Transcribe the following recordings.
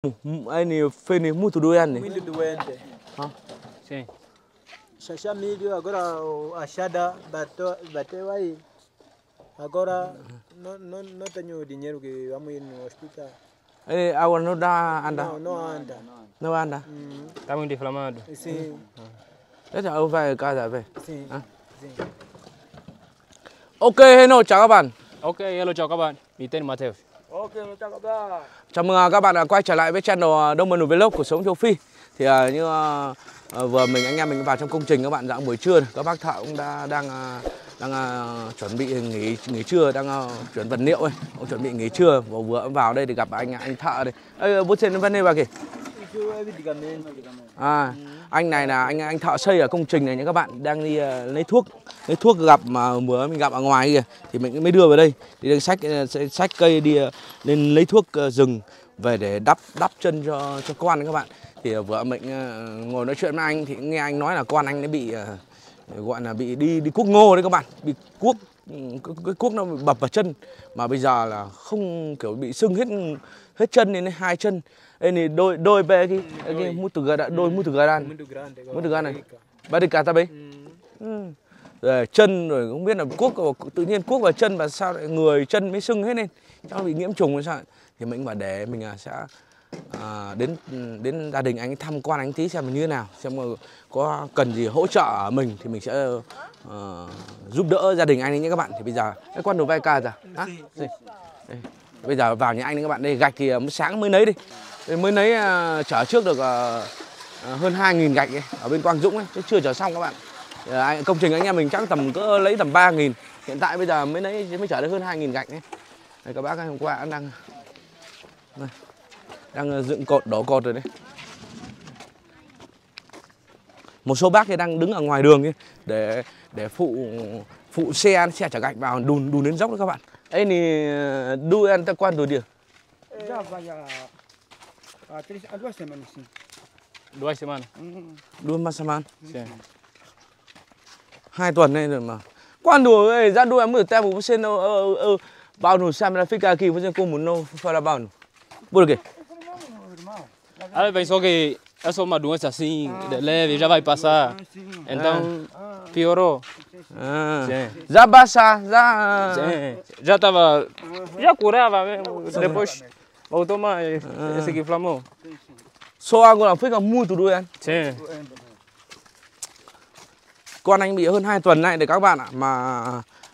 Aí fez muito doente. Muito doente. Sim. Xaxá milho, agora a chada bateu aí. Agora não tenho dinheiro que vamos ir no hospital. Agora não dá anda. Não anda. Não anda. Tá muito inflamado. Sim. Thế là ông về ca về. Sim. Sim. Ok, hello, chào các bạn. Ok, hello chào các bạn. Mình tên Matthew. Ok, chào các bạn. Chào mừng các bạn đã quay trở lại với channel Đông Mần Vlog của sống châu Phi. Thì như vừa anh em mình vào trong công trình các bạn, dạng buổi trưa các bác thợ cũng đang chuẩn bị nghỉ trưa, đang chuyển vật liệu ấy, cũng chuẩn bị nghỉ trưa. Vừa vào đây thì gặp anh thợ đây. Bố trên vấn đề bà kìa. Anh này là anh thợ xây ở công trình này nha các bạn, đang đi lấy thuốc gặp mà vừa mình gặp ở ngoài kìa thì mình mới đưa vào đây. Thì đang xách cây đi lên lấy thuốc rừng về để đắp chân cho con các bạn. Thì vợ mình ngồi nói chuyện với anh thì nghe anh nói là con anh nó bị gọi là bị đi cuốc ngô đấy các bạn, bị cái cuốc nó bập vào chân mà bây giờ là không kiểu bị sưng hết chân nên hai chân. Đây thì đôi về cái muito grande này ba cá ta bấy rồi chân rồi không biết là cuốc tự nhiên cuốc vào chân và sao lại người chân mới sưng hết lên, chắc nó bị nhiễm trùng hay sao. Thì mình bảo để mình sẽ đến gia đình anh thăm quan anh tí xem như thế nào, xem có cần gì hỗ trợ ở mình thì mình sẽ giúp đỡ gia đình anh ấy nhé các bạn. Thì bây giờ cái con đồ vai ca rồi bây giờ vào nhà anh ấy các bạn. Đây gạch thì sáng mới lấy đi, mới lấy chở trước được hơn 2.000 gạch ấy, ở bên Quang Dũng ấy, chứ chưa chở xong các bạn. Công trình anh em mình chắc tầm lấy tầm 3.000, hiện tại bây giờ mới chở được hơn 2.000 gạch ấy. Đây, các bác hôm qua đang dựng cột, đổ cột rồi đấy. Một số bác thì đang đứng ở ngoài đường ấy, để phụ xe chở gạch vào đùn đến dốc đó các bạn. Ấy thì đu ăn ta quan rồi điều. Já vai há 2 semanas sim. 2 semanas. Đua Masaman. Sim. 2 tuần nay rồi mà. Quando já doeu muito tempo você não bao no Samara fica aqui você como não fala bao. Por quê? Ela pensou que é só uma doença assim, de leve, já vai passar. Então, piorou. Já passa, Já estava, já curava mesmo. Depois voltou mais, esse que inflamou. Só agora fica muito doente. Sim. Con anh bị hơn 2 tuần nay để các bạn ạ, mà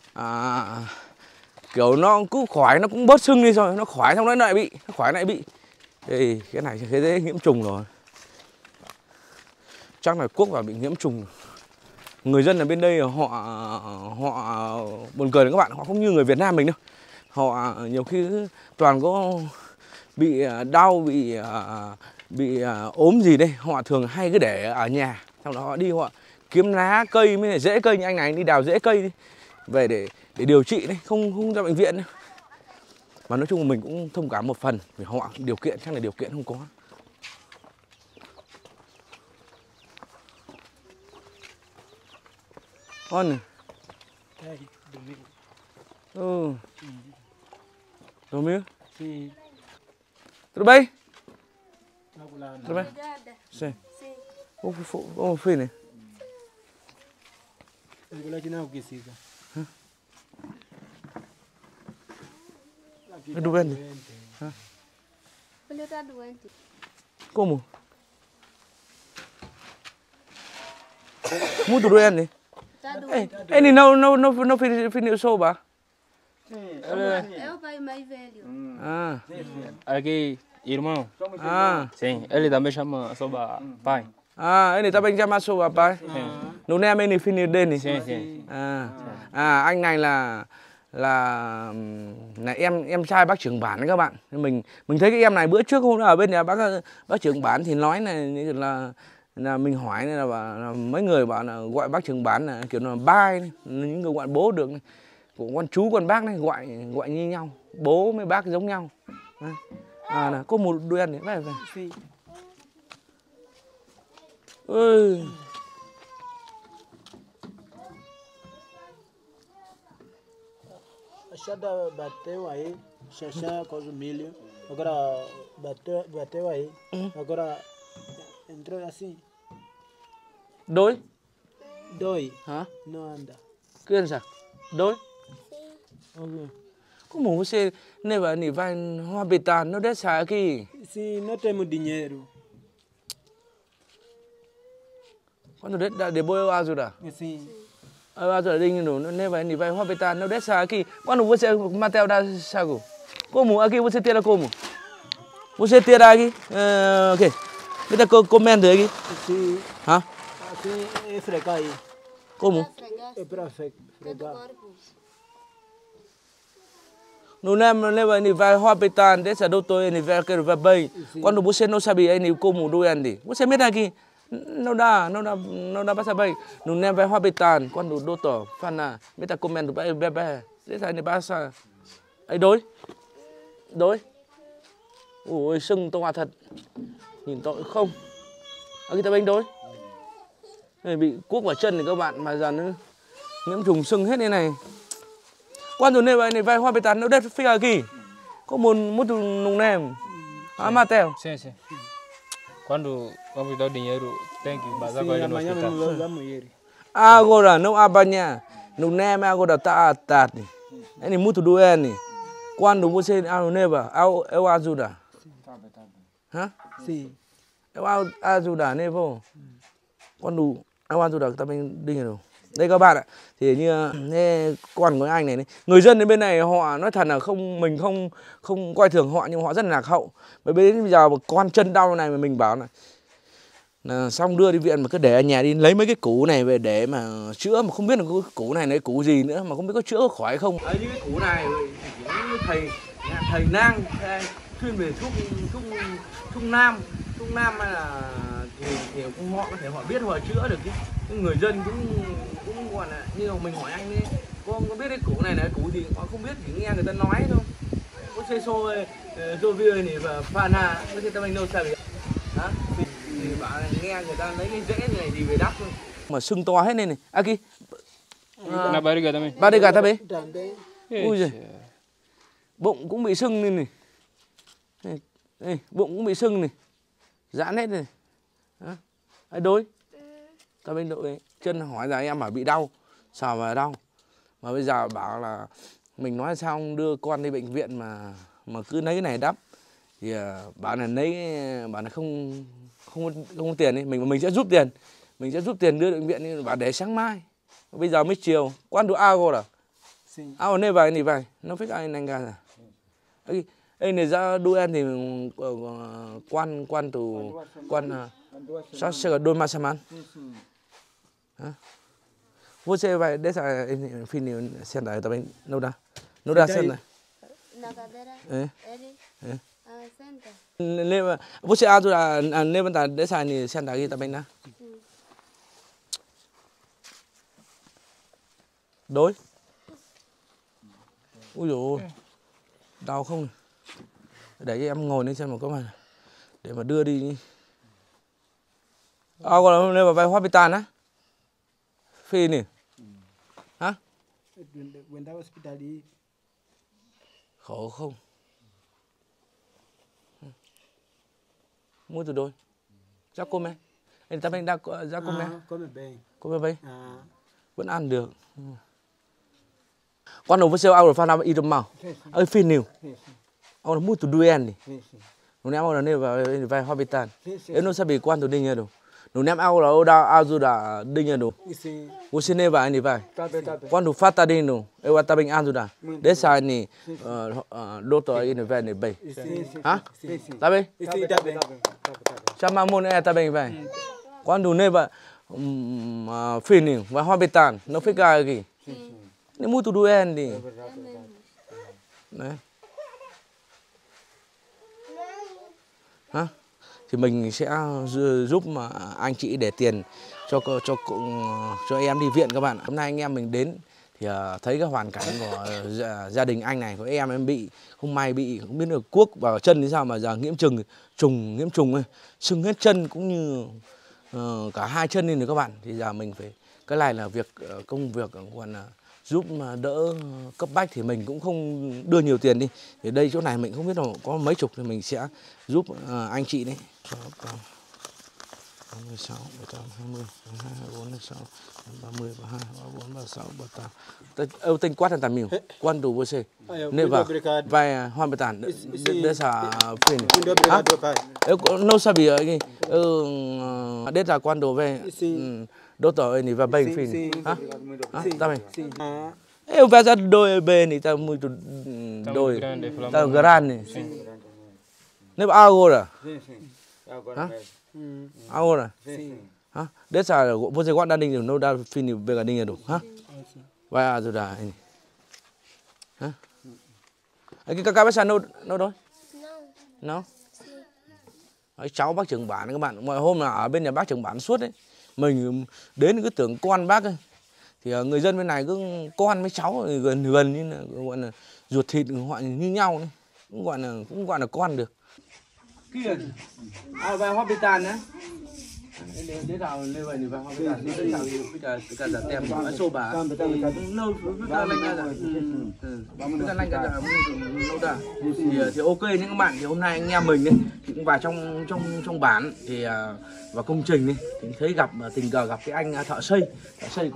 kiểu nó cứ khỏi nó cũng bớt sưng đi rồi, nó khỏi xong nó lại bị. Thì cái này cái dễ nhiễm trùng rồi. Chắc là cuốc vào bị nhiễm trùng. Người dân ở bên đây họ buồn cười đấy các bạn, họ không như người Việt Nam mình đâu. Họ nhiều khi toàn có bị đau, bị ốm gì đây, họ thường hay cứ để ở nhà, xong đó họ đi họ kiếm lá cây mới rễ cây như anh này, đi đào rễ cây đi về để điều trị đấy, không ra bệnh viện đâu. Mà nói chung là mình cũng thông cảm một phần vì họ điều kiện chắc là điều kiện không có. Con này. Domingo? Sim. Tudo bem? Obrigada. Tudo bem? Sim. Vamos filho này. Agora aqui não o que siga. Tudo bem? Ele está doente. Como? Muito doente. Está doente. Ele não fez sopa. É o pai mais velho. Aqui, irmão. Sim, ele também chama soba pai. Ele tá bem chama sopa pai. Lúc nay mình finish đây này. Sim. Anh này là em trai bác trưởng bản đấy các bạn. Mình thấy cái em này bữa trước hôm ở bên nhà bác trưởng bản thì nói là mình hỏi này là mấy người bảo là gọi bác trưởng bản là kiểu là bai này, những người gọi bố được này. Của con chú con bác này gọi như nhau, bố với bác giống nhau. Có một đôi ăn này về. A chada bateu aí, Xaxá com o milho. agora bateu aí, agora entrou assim, Đối. dói, Hả? não anda. Kia sao? Đối. Ok. Como você neva ni vai hoa bê tàn nó đét xả kì. Se não temos dinheiro, Quando đét đã để bôi ao rồi đã. assim, Ao rồi đinh nó neva ni vai hoa bê tàn nó đét xả kì. Quando você Mateo da sago. Como aqui você tira como? Você tira aqui. Ok. Kita comenta aqui. se Hả? assim é fregar aí, Como? é para fregar. No nem leva ni vai hoa bê tàn đét xả đâu tôi ni vai cái vai bay. Quando você não sabe ni como doendo. Você mete aqui. Não dá para saber. No nem vai hoa bê tàn. Quando doutor fala, meta comenta para bebê. Đét xả ni basa. Ấy đối. Đối. Ôi sưng to thật. Nhìn tội không. Ở cái tay bánh đối. Này bị cuốc vào chân này các bạn mà giờ nó nhiễm trùng sưng hết đây này. Quan rồi này vai hoa bê tàn nó đất phê kỳ. Có một nung nem. Mateo. Sim, sim. Quando vamos dar dinheiro, tem que bazar com Se ele no amanhã hospital. não vamos ir. Agora não apanha. Nung nem agora tá atado. Ini muito doente. Quando você neva, eu ajuda. Hả? Sim. Eu ajuda nevo. Quando eu ajuda ta mình đi rồi. Đây các bạn ạ, thì như con của anh này, người dân đến bên này họ nói thật là mình không coi thường họ nhưng họ rất là lạc hậu. Bởi vì bây giờ con chân đau này mà mình bảo là xong đưa đi viện mà cứ để ở nhà đi lấy mấy cái củ này về để mà chữa mà không biết là cái củ này là củ gì nữa mà không biết có chữa khỏi không. Đấy những cái củ này thầy Nang chuyên về thuốc nam hay là thì họ có thể họ biết họ chữa được cái người dân cũng gọi là như mình hỏi anh ấy có biết cái củ này là củ gì họ không biết chỉ nghe người ta nói thôi. Có xe xô Jovier này và Fana có thể mình đâu sao bị hả thì bảo là nghe người ta lấy cái rễ này gì về đắp thôi mà sưng to hết lên này aqui Na barriga também. barriga também. Também. Ui giời. Bụng cũng bị sưng lên này. Đây, bụng cũng bị sưng này. Giãn hết này. Đấy, đối. Ta bên đội chân hỏi là em bảo bị đau. Sao mà đau. Mà bây giờ bảo là mình nói sao không đưa con đi bệnh viện mà cứ lấy cái này đắp. Thì bảo là không có tiền đi, mình sẽ giúp tiền. Mình sẽ giúp tiền đưa bệnh viện đi, bảo để sáng mai. Bây giờ mới chiều. Quando agora? Sim. Né vai. Não fica aí na casa. Aí này ra đuôi em thì quan sao sẽ đôi mà xem ăn. Você vai dessa fini senta aí também não dá senta. Na cadeira, É. ele senta. Leva você ajuda levanta dessa ni senta aqui também né? Đối. Ui dồi ôi. Đau không? Để cho em ngồi lên xem một cái mà để mà đưa đi. Còn lên vào vai hoa bê tàn á. Phi nè. Hả? When that hospital đi. Khổ không? Mua từ đôi. Já come. Ele também dá já come. Come bem. Come bem. Vẫn ăn được. Quando você abre fala ir mal. Ai finil. Agora muito doente. Não é agora nem vai habitar. Eu não sabia quanto dinheiro. Não é agora eu dá ajuda dinheiro. Você nem vai nem vai. Quando falta dinheiro, eu também ajuda. Dessa ni doutor aí vai nem vai. Hã? Tá bem? Chama môn tá bem vai. Quando nem vai finil vai habitar, não fica aqui. Ini muito doente. Đấy. Hả? Thì mình sẽ giúp mà anh chị để tiền cho em đi viện các bạn. Hôm nay anh em mình đến thì thấy cái hoàn cảnh của gia đình anh này, của em bị không may bị không biết được cuốc vào chân thế sao mà giờ nhiễm trùng ấy, sưng hết chân cũng như cả hai chân lên rồi các bạn. Thì giờ mình phải cái này là công việc còn giúp mà đỡ cấp bách thì mình cũng không đưa nhiều tiền đi. Thì đây chỗ này mình không biết là có mấy chục thì mình sẽ giúp anh chị đấy. 16, 17, 20, 22, 24, 26, 30, 32, 34, 36, 38. Eu tenho 40 mil. Quanto você? Neva, vai Juan Betan, dessa fim. Eu não sabia aqui. Dessa quando vem, doutor, ele vai bem fim. Tá bem. Eu vejo dois bem, tá muito dois. Tá grande. Neva agora. Agora. Dessa você guarda dinheiro, não dá fim pegar dinheiro, vai ajudar ini. Cái cabeça nâu rồi? Nó. Cháu bác trưởng bản các bạn, mọi hôm là ở bên nhà bác trưởng bản suốt đấy. Mình đến cứ tưởng con bác ấy. Thì người dân bên này cứ con với cháu gần gần như là gọi là ruột thịt họ như nhau đấy. Cũng gọi là con được. Kia. Về Hoa Bitan nhé. Để nào lên vậy thì vào Hoa Bitan. Để nào bây giờ tem ở số bà. Lâu bây giờ lanh ra. Bây giờ lanh ra lâu ra. Thì ok nhé các bạn. Thì hôm nay anh em mình ấy, thì cũng vào trong bản thì vào công trình ấy, thì thấy tình cờ gặp cái anh thợ xây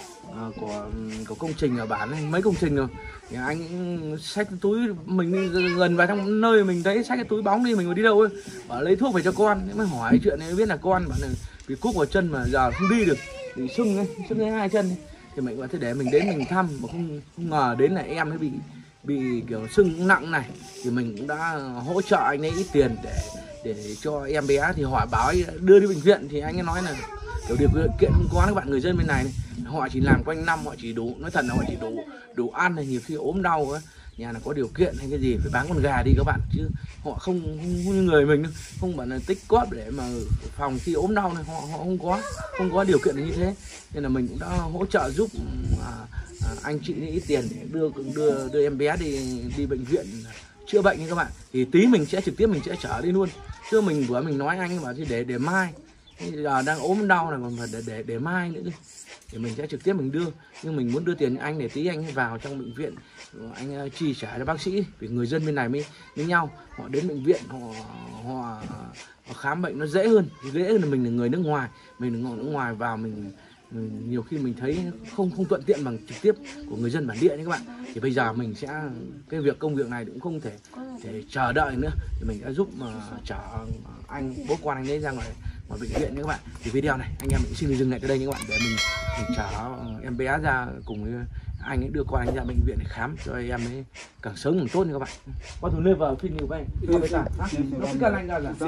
của công trình ở bản này, mấy công trình rồi. Thì anh xách cái túi, mình đi gần vào trong nơi mình thấy xách cái túi bóng đi, mình mới đi đâu ấy, bảo lấy thuốc về cho con. Mới hỏi chuyện này biết là con bảo là bị cúc vào chân mà giờ không đi được, thì sưng hai chân. Thì mình bảo thế để mình đến mình thăm, mà không ngờ đến là em ấy bị kiểu sưng nặng này. Thì mình cũng đã hỗ trợ anh ấy ít tiền để cho em bé. Thì hỏi bảo ấy đưa đi bệnh viện, thì anh ấy nói là kiểu điều kiện không có các bạn. Người dân bên này họ chỉ làm quanh năm, họ chỉ đủ, nói thật là họ chỉ đủ ăn, là nhiều khi ốm đau ấy, nhà là có điều kiện hay cái gì phải bán con gà đi các bạn, chứ họ không như người mình đâu, không bảo là tích góp để mà phòng khi ốm đau này, họ không có điều kiện như thế. Nên là mình cũng đã hỗ trợ giúp anh chị ít tiền để đưa em bé đi bệnh viện chữa bệnh như các bạn. Thì tí mình sẽ trực tiếp mình sẽ chở đi luôn, chứ mình vừa mình nói anh bảo thì để mai, giờ đang ốm đau này, còn phải để mai nữa đi, thì mình sẽ trực tiếp mình đưa. Nhưng mình muốn đưa tiền cho anh để tí anh vào trong bệnh viện anh chi trả cho bác sĩ, vì người dân bên này mới nhau, họ đến bệnh viện họ khám bệnh nó dễ hơn là mình là người nước ngoài, mình là người nước ngoài vào mình nhiều khi mình thấy không thuận tiện bằng trực tiếp của người dân bản địa nhé các bạn. Thì bây giờ mình sẽ công việc này cũng không thể chờ đợi nữa, thì mình đã giúp chở anh bố con anh ấy ra ngoài bệnh viện nhé các bạn. Thì video này anh em mình xin dừng lại tới đây nhé các bạn, để mình chở em bé ra cùng với anh ấy, đưa con anh ra bệnh viện để khám cho em ấy càng sớm càng tốt nha các bạn. Có thằng lên vào phim nhiều vậy nó phải nó cứ cần anh ra là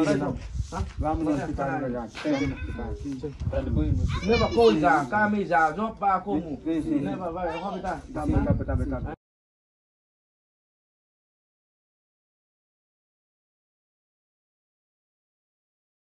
nếu mà cô già cami già giúp ba cô ngủ nên mà vậy không phải ta